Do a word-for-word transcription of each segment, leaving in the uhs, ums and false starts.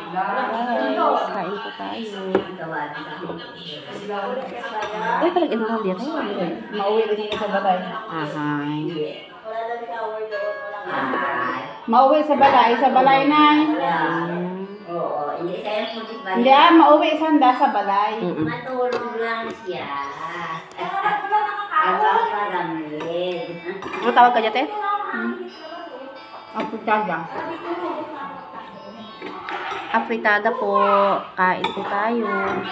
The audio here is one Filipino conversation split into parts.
Guys, kain po tayo. Uy, palag ino lang dito. Mauwi rin sa balay. Ahay. Mauwi sa balay, sa balay na. Oo, hindi saya po di ba? Hindi ah, mauwi sanda sa balay. Matulog lang siya. Abang paramid. Ano tawag ka dyan, te? Ang pagkaga. Afritada po. Kain po tayo.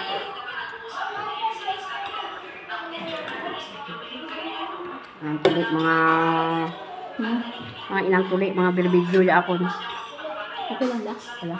Ang tuloy mga hmm, mga inang tuloy, mga bilibidyo ya ako. Okay lang da. Wala.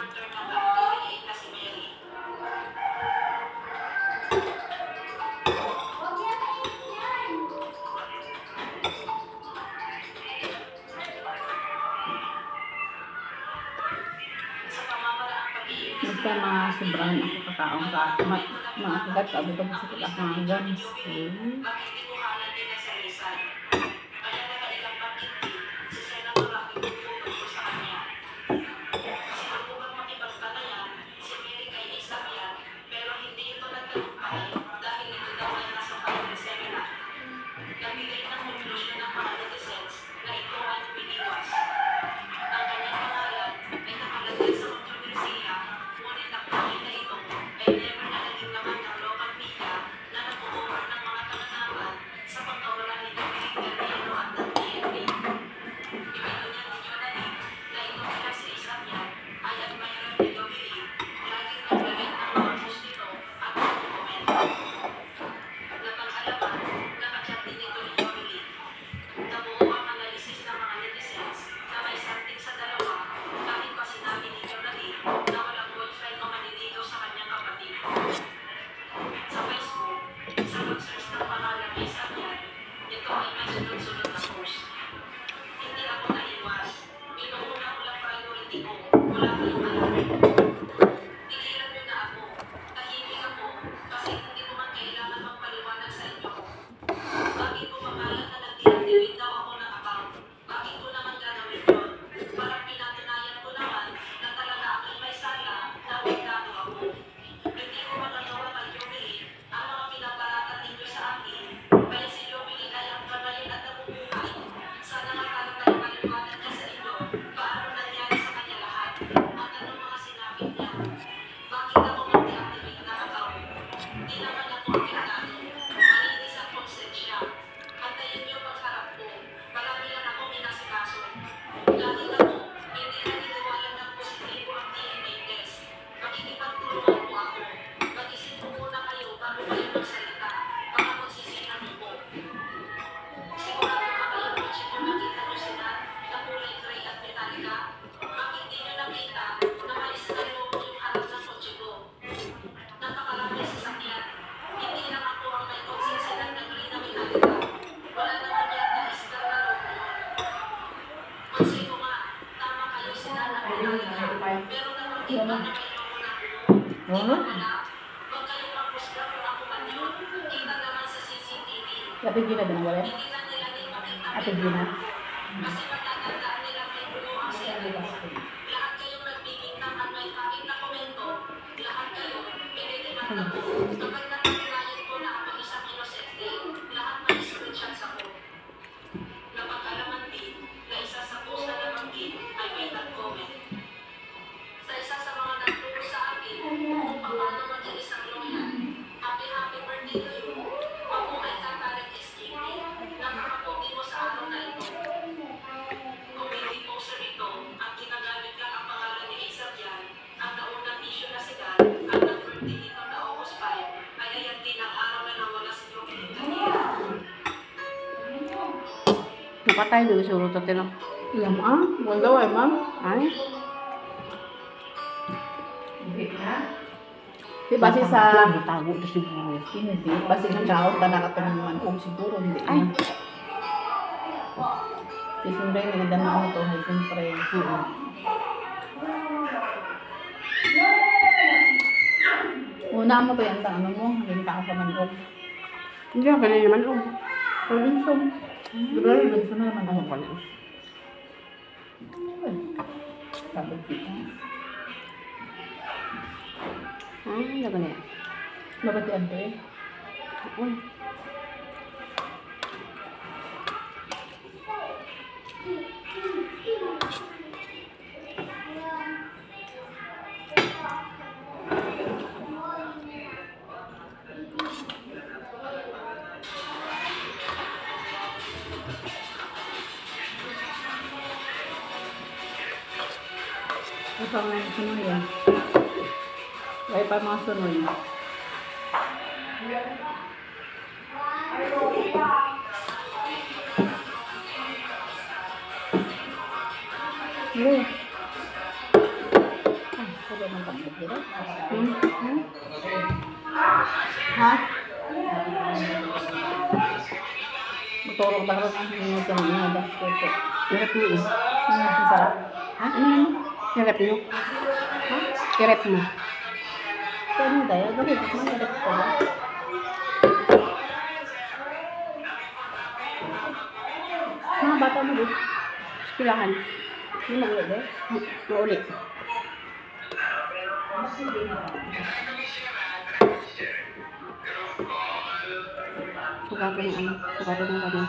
Basta mga sobrang ako kakaong ka. Mga kagat ka, bukod sa sakit ako mga guns. Hmm. Ate Gina din wala? Ate Gina. Patay dulu suruh tatino. Iya ma'am, wala wa ma'am. Ay. Di base sa tago to siguro. hindi base ng tao ta nakatulungan o siguro hindi. Ay. Kasi siyempre naganda na ako to, siyempre. Oo. Una mo to yan, ano mo, hindi ka sa manok. Hindi ako kanina naman oh. Robinson. Diba Robinson na naman ako pala. Sabi kita. Ah, laban na yan. Mabatian to eh. Uy. Ay pa nga sunod yan. Ay pa mga sunod. Uy. Ah, pwede man pag dito. Hmm? Hmm? Ha? Matulog ba rin ang hinunod ng mga dahil. Hirap mo eh. Ang sarap. Ha? Ano naman? Hirap mo? Ha? Hirap mo. Kaya mo tayo, gawin ko man direct ko ba? Mga bata mo dito. Eskwelahan. Hindi mo ulit eh. Maulit. Sugatan ng ano? Sugatan ng kanya.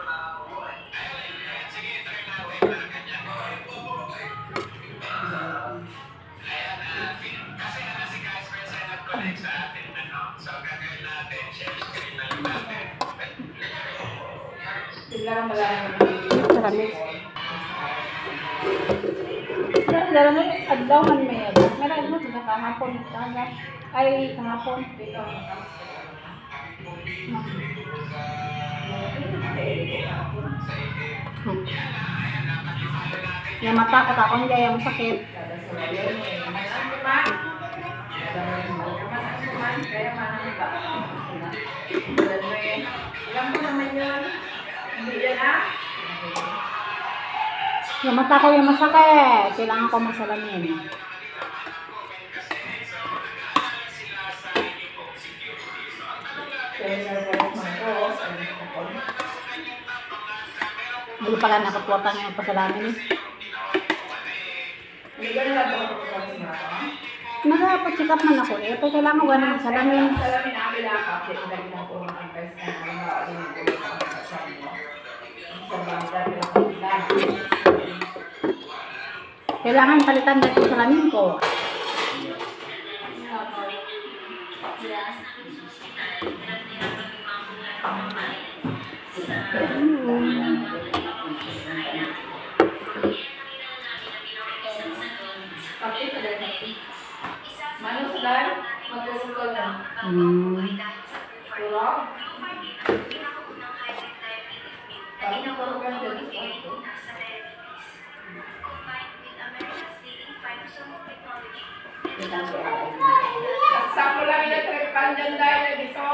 Tignan mo lang. Marami. Lalo na yung adlaw man may ano. Meron mo sa kahapon. Kaga. Ay, kahapon. Hmm. Yung matakot ako, hindi yung sakit. Yung mata ko yung masakit. Kailangan ko masalamin. Hindi pala nakapotang yung pasalamin eh. Nag-check up man ako eh. Pero kailangan ko ganun masalamin. Kailangan palitan na yung salamin ko. Hmm. Sakto lang yung trip pandan dahil dito.